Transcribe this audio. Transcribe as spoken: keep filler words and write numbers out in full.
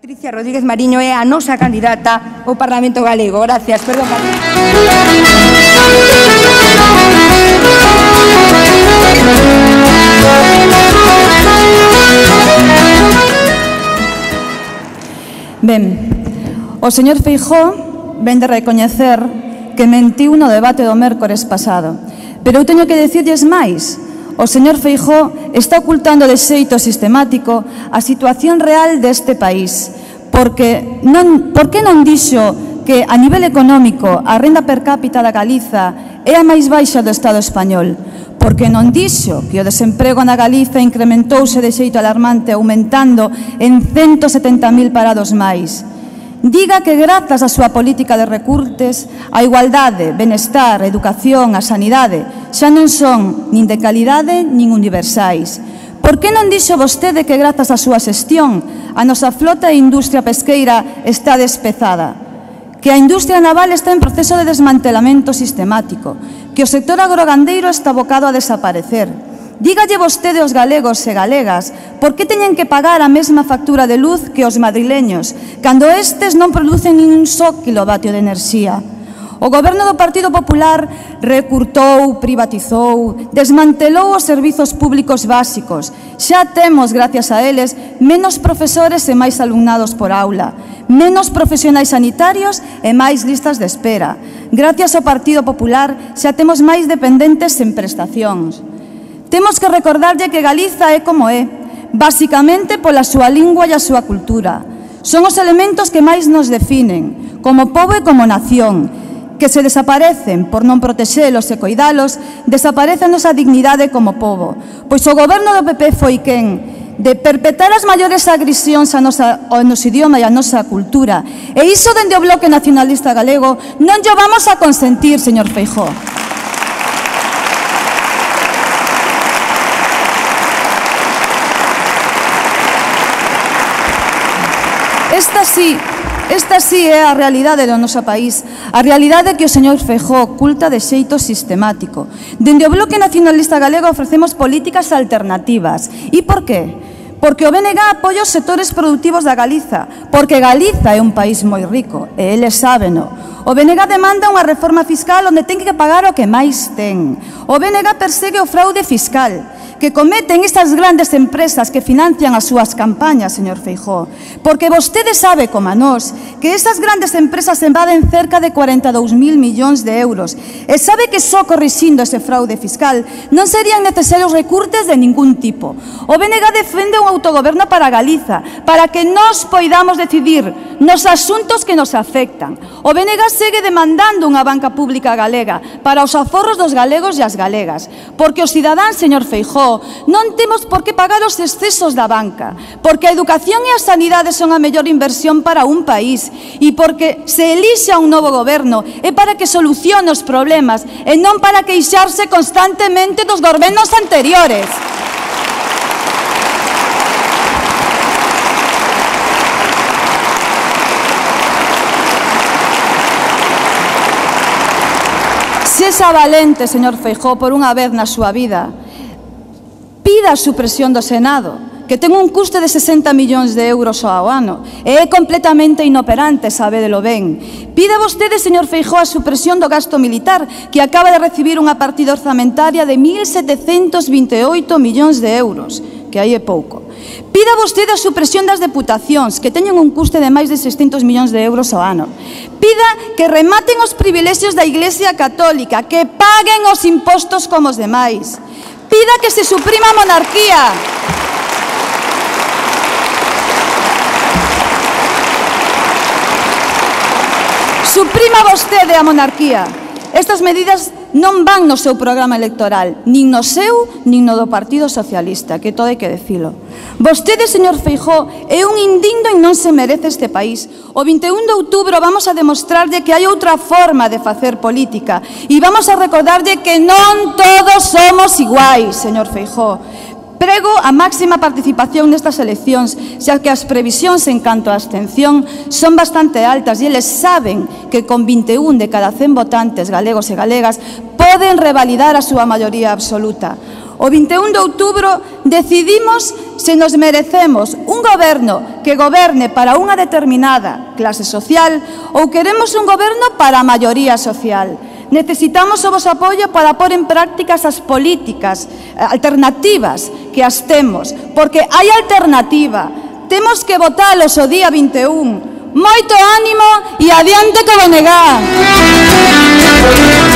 Patricia Rodríguez Mariño é a nosa candidata ao Parlamento Galego. Gracias. Perdón, Patricia. Ben, o señor Feijóo ven de recoñecer que mentiu no debate do mércores pasado. Pero eu teño que dicirlles máis. O señor Feijóo está ocultando de xeito sistemático a situación real deste país, porque non, por que non dixo que a nivel económico a renda per cápita da Galiza é a máis baixa do Estado español? Porque non dixo que o desemprego na Galiza incrementouse de xeito alarmante, aumentando en ciento setenta mil parados máis? Diga que grazas á súa política de recortes, a igualdade, benestar, a educación, a sanidade xa non son nin de calidade nin universais. Por que non dixo vostede que grazas á súa xestión a nosa flota e industria pesqueira está despezada? Que a industria naval está en proceso de desmantelamento sistemático, que o sector agrogandeiro está abocado a desaparecer. Dígalle vostede aos galegos e galegas por que teñen que pagar a mesma factura de luz que os madrileños, cando estes non producen nin un só kilovatio de enerxía. O goberno do Partido Popular recurtou, privatizou, desmantelou os servizos públicos básicos. Xa temos, gracias a eles, menos profesores e máis alumnados por aula, menos profesionais sanitarios e máis listas de espera. Gracias ao Partido Popular xa temos máis dependentes en prestacións. Temos que recordarlle que Galiza é como é, basicamente pola súa lingua e a súa cultura. Son os elementos que máis nos definen, como pobo e como nación, que se desaparecen por non protexelos e coidalos, desaparece a nosa dignidade como pobo. Pois o goberno do P P foi quen de perpetrar as maiores agresións ao noso idioma e á nosa cultura. E iso dende o Bloque Nacionalista Galego non lle vamos a consentir, señor Feijóo. Esta sí, esta sí é a realidade do noso país, a realidade que o señor Feijóo oculta de xeito sistemático. Dende o Bloque Nacionalista Galego ofrecemos políticas alternativas. E por qué? Porque o B N G apoia os sectores productivos da Galiza, porque Galiza é un país moi rico, e eles sábeno. O B N G demanda unha reforma fiscal onde ten que pagar o que máis ten. O B N G persegue o fraude fiscal que cometen estas grandes empresas que financian as súas campañas, señor Feijóo. Porque vostede sabe, como a nós, que esas grandes empresas invaden cerca de cuarenta e dous mil millóns de euros. E sabe que só corrixindo ese fraude fiscal non serían necesarios recurtes de ningún tipo. O B N G defende un autogoberno para Galiza, para que nós poidamos decidir nos asuntos que nos afectan. O B N G segue demandando unha banca pública galega para os aforros dos galegos e as galegas. Porque os cidadáns, señor Feijóo, non temos por que pagar os excesos da banca, porque a educación e a sanidade son a mellor inversión para un país e porque se elixa un novo goberno é para que solucione os problemas e non para queixarse constantemente dos gobernos anteriores. Sexa valente, señor Feijóo, por unha vez na súa vida. Pida a supresión do Senado, que ten un custe de sesenta millóns de euros ao ano e é completamente inoperante, sabédelo ben. Pida vostede, señor Feijóo, a supresión do gasto militar, que acaba de recibir unha partida orzamentaria de mil setecentos vinte e oito millóns de euros, que aí é pouco. Pida vostede a supresión das deputacións, que teñen un custe de máis de seiscentos millóns de euros ao ano. Pida que rematen os privilexios da Iglesia Católica, que paguen os impostos como os demais. Pida que se suprima a monarquía. Suprima vostede a monarquía. Estas medidas non van no seu programa electoral, nin no seu, nin no do Partido Socialista, que todo hai que decilo. Vostede, señor Feijóo, é un indigno e non se merece este país. O vinte e un de outubro vamos a demostrarlle que hai outra forma de facer política e vamos a recordarlle que non todos somos iguais, señor Feijóo. Prego a máxima participación nestas eleccións, xa que as previsións en canto á abstención son bastante altas e eles saben que con vinte e un de cada cen votantes galegos e galegas poden revalidar a súa maioría absoluta. O vinte e un de outubro decidimos se nos merecemos un goberno que goberne para unha determinada clase social ou queremos un goberno para a maioría social. Necesitamos o vosso apoio para pôr en prácticas as políticas alternativas que as temos, porque hai alternativa. Temos que votalos o día vinte e un. Moito ánimo e adiante co Bonegá!